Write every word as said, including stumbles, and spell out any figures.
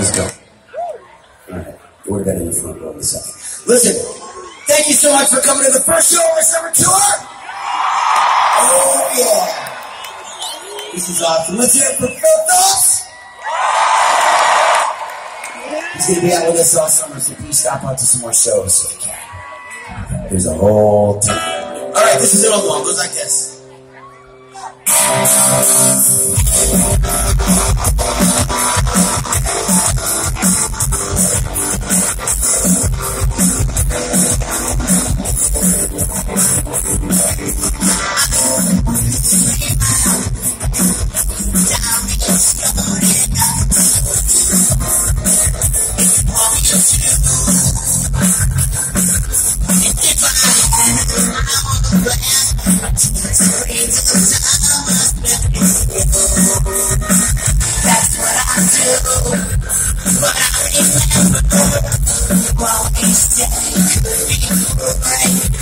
just go. Alright, would have been in the front row in a second. Listen, thank you so much for coming to the first show of our summer tour. Oh yeah. This is awesome. Let's hear it for Phil Phillips. He's going to be out with us all summer, so please stop out to some more shows if you can. There's a whole ton. Alright, this is an old one. It goes like this. That's what I do, but I remember, while we stay, could be great.